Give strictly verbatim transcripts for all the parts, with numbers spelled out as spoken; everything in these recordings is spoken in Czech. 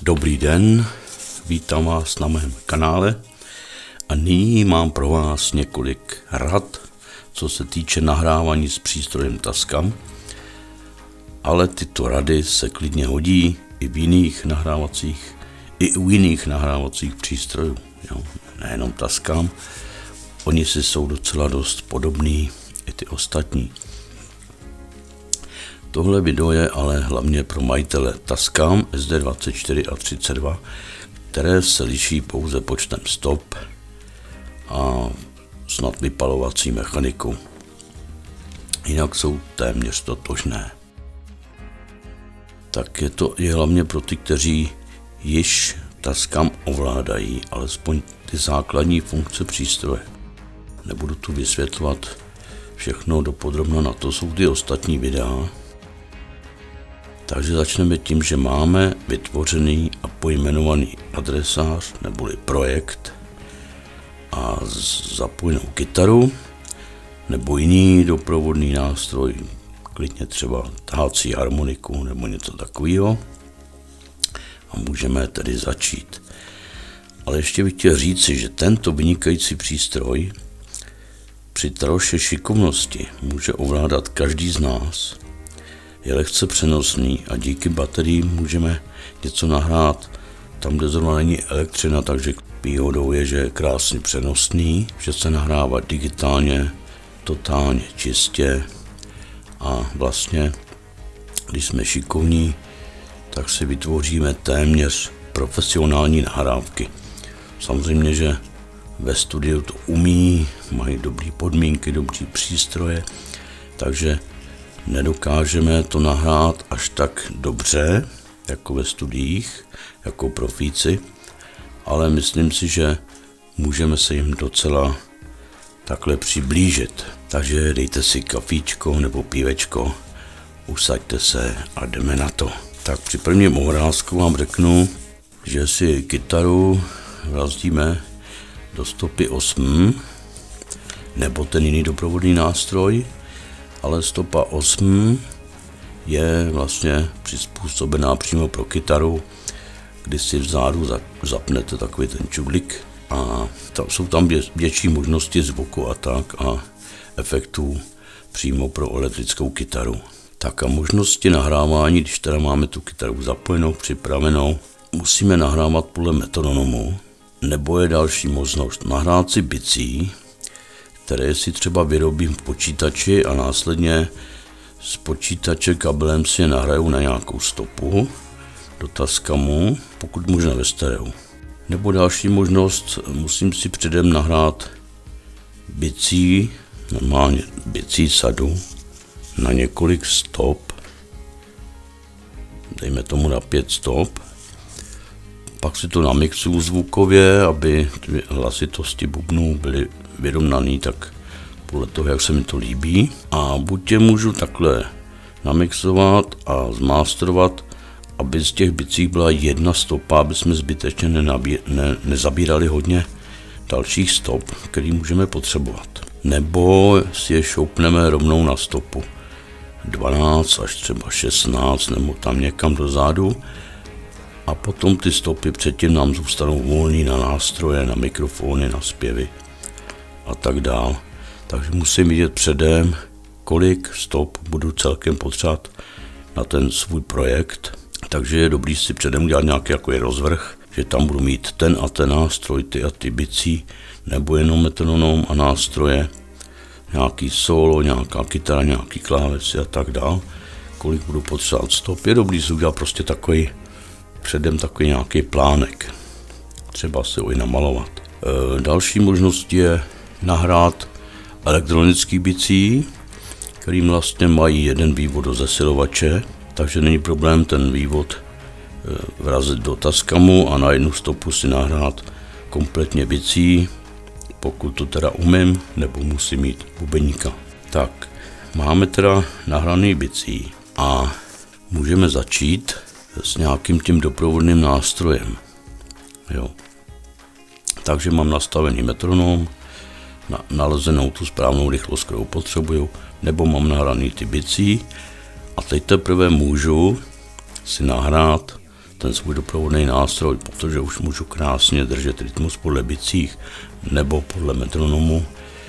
Dobrý den, vítám vás na mém kanále a nyní mám pro vás několik rad, co se týče nahrávání s přístrojem Tascam, ale tyto rady se klidně hodí i v jiných nahrávacích, i u jiných nahrávacích přístrojů, jo? Nejenom Tascam, oni si jsou docela dost podobný i ty ostatní. Tohle video je ale hlavně pro majitele Tascam S D dvacet čtyři a třicet dva, které se liší pouze počtem stop a snad vypalovací mechanikou. Jinak jsou téměř totožné. Tak je to je hlavně pro ty, kteří již Tascam ovládají, alespoň ty základní funkce přístroje. Nebudu tu vysvětlovat všechno dopodrobna, na to jsou ty ostatní videa. Takže začneme tím, že máme vytvořený a pojmenovaný adresář neboli projekt a zapojenou kytaru nebo jiný doprovodný nástroj, klidně třeba tahací harmoniku nebo něco takového, a můžeme tedy začít. Ale ještě bych chtěl říci, že tento vynikající přístroj při troše šikovnosti může ovládat každý z nás. Je lehce přenosný a díky baterii můžeme něco nahrát tam, kde zrovna není elektřina, takže výhodou je, že je krásně přenosný, že se nahrává digitálně, totálně čistě a vlastně, když jsme šikovní, tak si vytvoříme téměř profesionální nahrávky. Samozřejmě, že ve studiu to umí, mají dobré podmínky, dobré přístroje, takže nedokážeme to nahrát až tak dobře, jako ve studiích, jako profíci, ale myslím si, že můžeme se jim docela takhle přiblížit. Takže dejte si kafíčko nebo pívečko, usaďte se a jdeme na to. Tak při prvním obrázku vám řeknu, že si kytaru vrazíme do stopy osm, nebo ten jiný doprovodný nástroj, ale stopa osm je vlastně přizpůsobená přímo pro kytaru, kdy si vzadu zapnete takový ten čudlik a tam jsou tam větší možnosti zvuku a tak a efektů přímo pro elektrickou kytaru. Tak a možnosti nahrávání, když teda máme tu kytaru zapojenou, připravenou, musíme nahrávat podle metronomu, nebo je další možnost nahrát si bicí, které si třeba vyrobím v počítači a následně z počítače kabelem si je nahraju na nějakou stopu do Tascamu, pokud možná ve stereu. Nebo další možnost, musím si předem nahrát bicí, normálně bicí sadu, na několik stop, dejme tomu na pět stop, pak si to namixuju zvukově, aby ty hlasitosti bubnů byly vyrovnaný tak podle toho, jak se mi to líbí. A buď je můžu takhle namixovat a zmástrovat, aby z těch bicí byla jedna stopa, aby jsme zbytečně nenabí, ne, nezabírali hodně dalších stop, který můžeme potřebovat. Nebo si je šoupneme rovnou na stopu dvanáct až třeba šestnáct nebo tam někam dozadu. A potom ty stopy předtím nám zůstanou volný na nástroje, na mikrofony, na zpěvy a tak dál. Takže musím vidět předem, kolik stop budu celkem potřebovat na ten svůj projekt. Takže je dobrý si předem dělat nějaký jako rozvrh, že tam budu mít ten a ten nástroj, ty a ty bicí, nebo jenom metronom a nástroje, nějaký solo, nějaká kytara, nějaký klávesy a tak dál. Kolik budu potřebovat stop, je dobrý si udělat prostě takový předem takový nějaký plánek, třeba si ho i namalovat. E, další možnost je nahrát elektronický bicí, kterým vlastně mají jeden vývod do zesilovače, takže není problém ten vývod e, vrazit do Tascamu a na jednu stopu si nahrát kompletně bicí, pokud to teda umím, nebo musím mít bubeníka. Tak, máme teda nahraný bicí a můžeme začít s nějakým tím doprovodným nástrojem. Jo. Takže mám nastavený metronom, na, nalezenou tu správnou rychlost, kterou potřebuju, nebo mám nahraný ty bicí a teď teprve můžu si nahrát ten svůj doprovodný nástroj, protože už můžu krásně držet rytmus podle bicích nebo podle metronomu,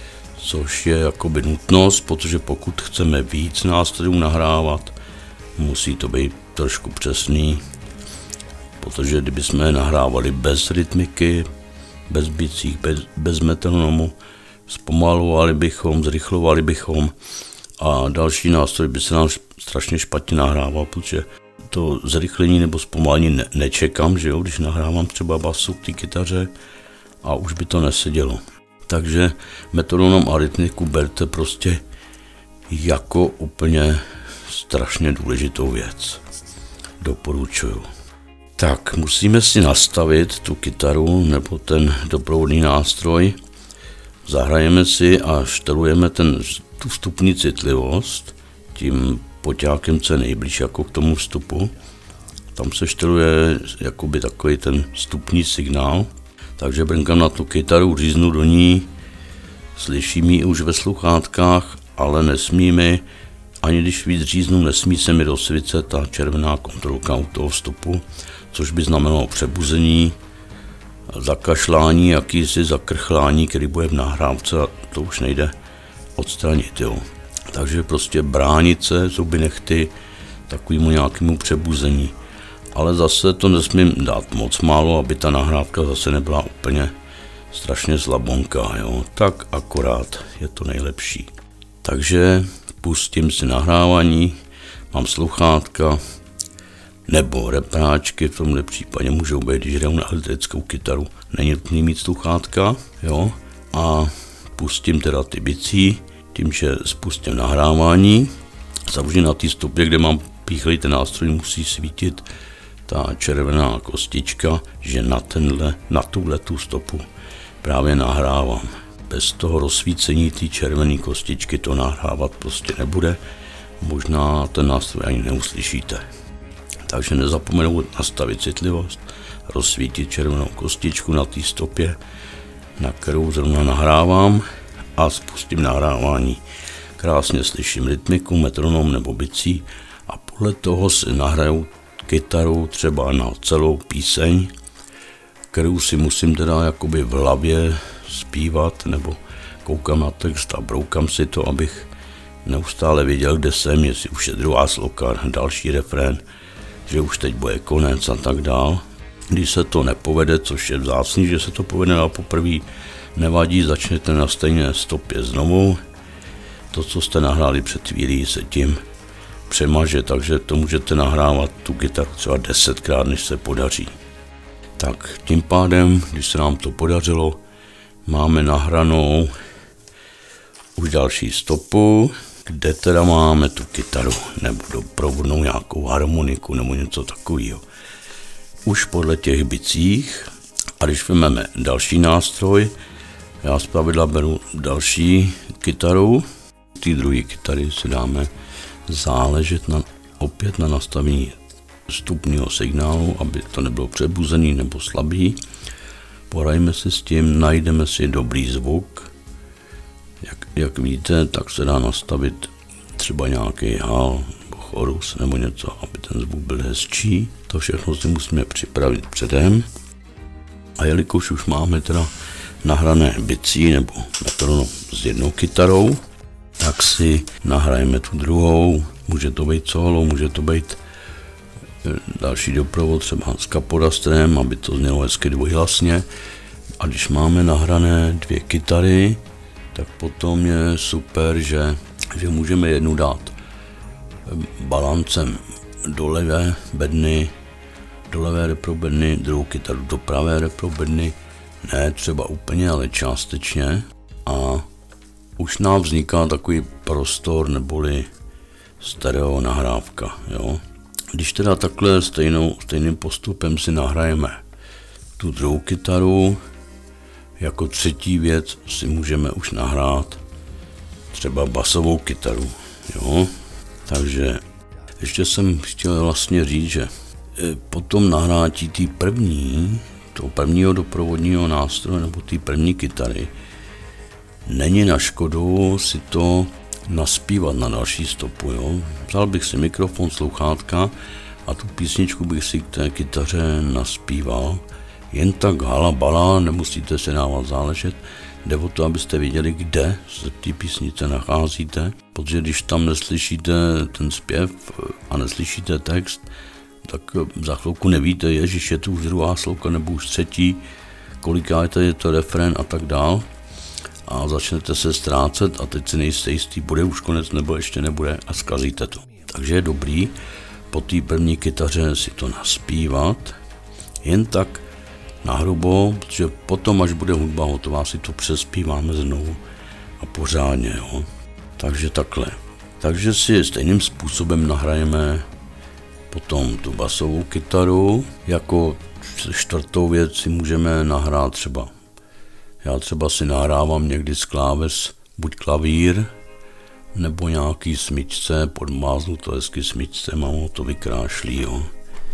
což je jakoby nutnost, protože pokud chceme víc nástrojů nahrávat, musí to být trošku přesný, protože kdybychom je nahrávali bez rytmiky, bez bicích, bez, bez metronomu, zpomalovali bychom, zrychlovali bychom a další nástroj by se nám strašně špatně nahrával, protože to zrychlení nebo zpomalení ne- nečekám, že jo, když nahrávám třeba basu k té kytaře a už by to nesedělo. Takže metronom a rytmiku berte prostě jako úplně strašně důležitou věc. Doporučuju. Tak, musíme si nastavit tu kytaru nebo ten doprovodný nástroj. Zahrajeme si a štelujeme ten, tu vstupní citlivost tím poťákem, co je nejblíž jako k tomu vstupu. Tam se šteluje jakoby takový ten vstupní signál. Takže brnkám na tu kytaru, říznu do ní, slyším ji už ve sluchátkách, ale nesmí mi, ani když víc říznu, nesmí se mi rozsvícet ta červená kontrolka u toho vstupu, což by znamenalo přebuzení, zakašlání, jakýsi zakrchlání, který bude v nahrávce a to už nejde odstranit. Jo. Takže prostě bránit se, zuby nechty, takovému nějakému přebuzení. Ale zase to nesmím dát moc málo, aby ta nahrávka zase nebyla úplně strašně slabonká, jo. Tak akorát je to nejlepší. Takže pustím si nahrávání, mám sluchátka, nebo repráčky, v tomhle případě můžou být, když hraju na elektrickou kytaru, není nutný mít sluchátka, jo. A pustím teda ty bicí, tím, že spustím nahrávání. Samozřejmě na té stopě, kde mám píchlej ten nástroj, musí svítit ta červená kostička, že na tenhle, na tuhle tu stopu právě nahrávám. Bez toho rozsvícení té červené kostičky to nahrávat prostě nebude. Možná ten nástroj ani neuslyšíte. Takže nezapomenout nastavit citlivost, rozsvítit červenou kostičku na té stopě, na kterou zrovna nahrávám a spustím nahrávání. Krásně slyším rytmiku, metronom nebo bicí a podle toho si nahraju kytaru třeba na celou píseň, kterou si musím teda jakoby v hlavě zpívat, nebo koukám na text a broukám si to, abych neustále věděl, kde jsem, jestli už je druhá sloka, další refrén, že už teď bude konec a tak dál. Když se to nepovede, což je vzácný, že se to povede na poprvé, nevadí, začnete na stejné stopě znovu. To, co jste nahráli před chvílí, se tím přemaže, takže to můžete nahrávat tu kytaru třeba desetkrát, než se podaří. Tak tím pádem, když se nám to podařilo, máme nahranou už další stopu, kde teda máme tu kytaru nebo doprovodnou nějakou harmoniku nebo něco takového. Už podle těch bicích, a když vezmeme další nástroj, já zpravidla beru další kytaru, ty druhé kytary si dáme záležet na, opět na nastavení vstupního signálu, aby to nebylo přebuzený nebo slabý. Porajme si s tím, najdeme si dobrý zvuk. Jak, jak víte, tak se dá nastavit třeba nějaký hal, nebo chorus nebo něco, aby ten zvuk byl hezčí. To všechno si musíme připravit předem. A jelikož už máme teda nahrané bicí nebo metronom s jednou kytarou, tak si nahrajeme tu druhou. Může to být solo, může to být další doprovod třeba s kapodastrem, aby to znělo hezky dvojhlasně. A když máme nahrané dvě kytary, tak potom je super, že, že můžeme jednu dát balancem do levé bedny, do levé reprobedny, druhou kytaru do pravé reprobedny, ne třeba úplně, ale částečně. A už nám vzniká takový prostor neboli stereo nahrávka. Jo? Když teda takhle stejnou, stejným postupem si nahrajeme tu druhou kytaru, jako třetí věc si můžeme už nahrát třeba basovou kytaru. Jo? Takže ještě jsem chtěl vlastně říct, že potom nahrátí té první, toho prvního doprovodního nástroje nebo té první kytary, není na škodu si to naspívat na další stopu. Jo? Vzal bych si mikrofon, sluchátka a tu písničku bych si k té kytaře naspíval. Jen tak hala bala, nemusíte se dávat záležet, jde o to, abyste věděli, kde se v té písnice nacházíte, protože když tam neslyšíte ten zpěv a neslyšíte text, tak za chvilku nevíte, ježiš, je to už druhá sloka nebo už třetí, koliká je to refrén a tak dál. A začnete se ztrácet a teď si nejste jistý, bude už konec nebo ještě nebude a zkazíte to. Takže je dobrý po té první kytaře si to naspívat, jen tak nahrubo, protože potom, až bude hudba hotová, si to přespíváme znovu a pořádně. Jo. Takže takhle. Takže si stejným způsobem nahrajeme potom tu basovou kytaru. Jako čtvrtou věc si můžeme nahrát třeba. Já třeba si nahrávám někdy z kláves buď klavír, nebo nějaký smyčce, podmáznu to hezky smyčce, mám ho to vykrášlý. Jo.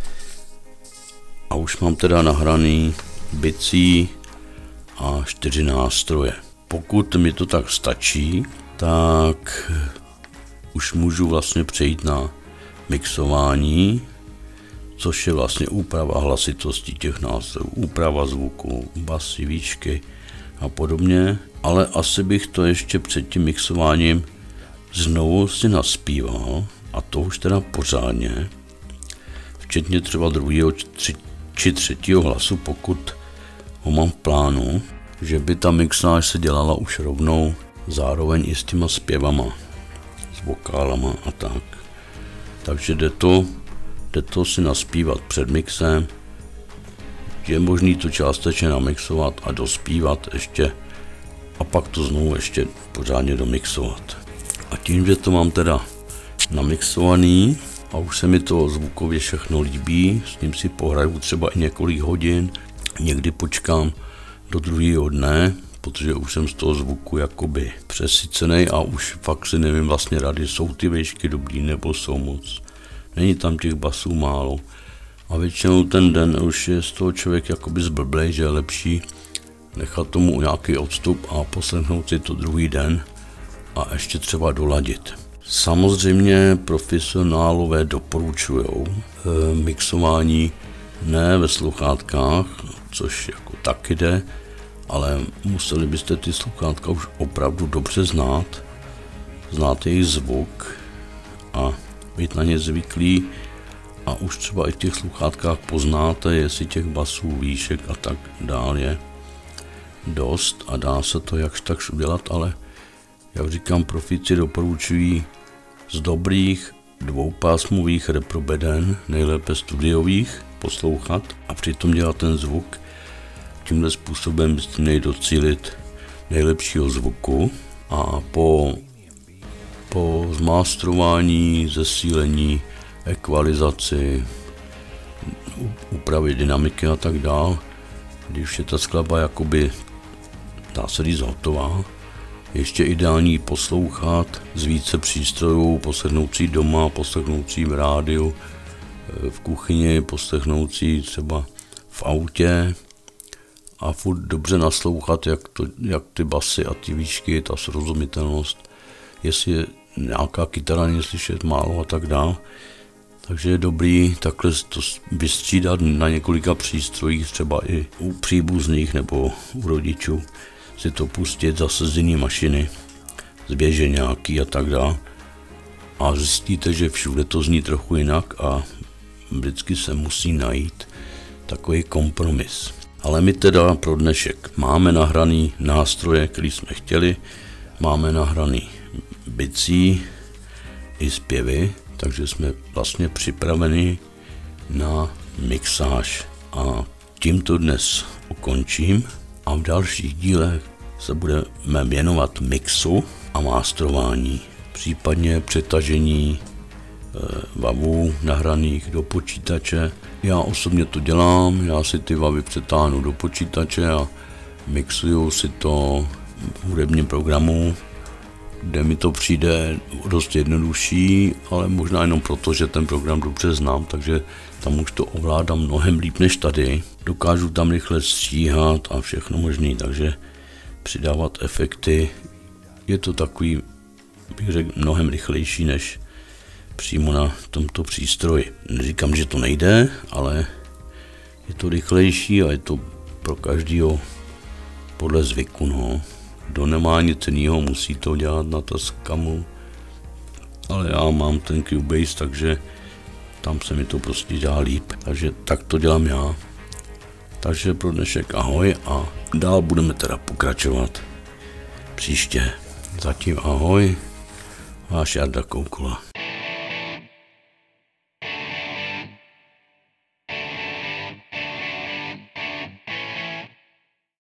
A už mám teda nahraný bicí a čtyři nástroje. Pokud mi to tak stačí, tak už můžu vlastně přejít na mixování, což je vlastně úprava hlasitosti těch nástrojů, úprava zvuku, basy, výšky a podobně, ale asi bych to ještě před tím mixováním znovu si naspíval, a to už teda pořádně, včetně třeba druhého či třetího hlasu, pokud ho mám v plánu, že by ta mixáž se dělala už rovnou zároveň i s těma zpěvama, s vokálama a tak. Takže jde to, jde to si naspívat před mixem, je možný to částečně namixovat a dospívat ještě a pak to znovu ještě pořádně domixovat. A tím, že to mám teda namixovaný a už se mi to zvukově všechno líbí, s ním si pohraju třeba i několik hodin, někdy počkám do druhého dne, protože už jsem z toho zvuku jakoby přesycený a už fakt si nevím vlastně rady, jsou ty výšky dobrý nebo jsou moc. Není tam těch basů málo. A většinou ten den už je z toho člověk jakoby zblblej, že je lepší nechat tomu nějaký odstup a poslechnout si to druhý den a ještě třeba doladit. Samozřejmě profesionálové doporučujou e, mixování ne ve sluchátkách, což jako taky jde, ale museli byste ty sluchátka už opravdu dobře znát, znát jejich zvuk a být na ně zvyklí a už třeba i v těch sluchátkách poznáte, jestli těch basů, výšek a tak dál je dost a dá se to jakž takž udělat, ale jak říkám, profíci doporučují z dobrých dvoupásmových reprobeden, nejlépe studiových, poslouchat a přitom dělat ten zvuk. Tímhle způsobem byste měli docílit nejlepšího zvuku a po, po zmástrování, zesílení, ekvalizaci, úpravy dynamiky a tak dál, když je ta skladba jakoby, dá se říct, hotová, ještě ideální poslouchat z více přístrojů, poslechnoucí doma, poslechnoucí v rádiu, v kuchyni, poslechnoucí třeba v autě a furt dobře naslouchat, jak, to, jak ty basy a ty výšky, ta srozumitelnost, jestli je nějaká kytara není slyšet málo a tak dále. Takže je dobrý takhle to vystřídat na několika přístrojích, třeba i u příbuzných nebo u rodičů, si to pustit zase z jiné mašiny, zběže nějaký a tak dále. A zjistíte, že všude to zní trochu jinak a vždycky se musí najít takový kompromis. Ale my teda pro dnešek máme nahraný nástroje, který jsme chtěli, máme nahraný bicí i zpěvy, takže jsme vlastně připraveni na mixáž. A tímto dnes ukončím a v dalších dílech se budeme věnovat mixu a mastrování, případně přetažení vavů nahraných do počítače. Já osobně to dělám, já si ty vavy přetáhnu do počítače a mixuju si to v hudebním programu, kde mi to přijde dost jednodušší, ale možná jenom proto, že ten program dobře znám, takže tam už to ovládám mnohem líp než tady. Dokážu tam rychle stříhat a všechno možný, takže přidávat efekty je to takový, bych řekl, mnohem rychlejší než přímo na tomto přístroji. Neříkám, že to nejde, ale je to rychlejší a je to pro každého podle zvyku. No. Kdo nemá nic jiného, musí to dělat na Tascamu, ale já mám ten Cubase, takže tam se mi to prostě dělá líp. Takže tak to dělám já. Takže pro dnešek ahoj a dál budeme teda pokračovat příště. Zatím ahoj, váš Jarda Koukola.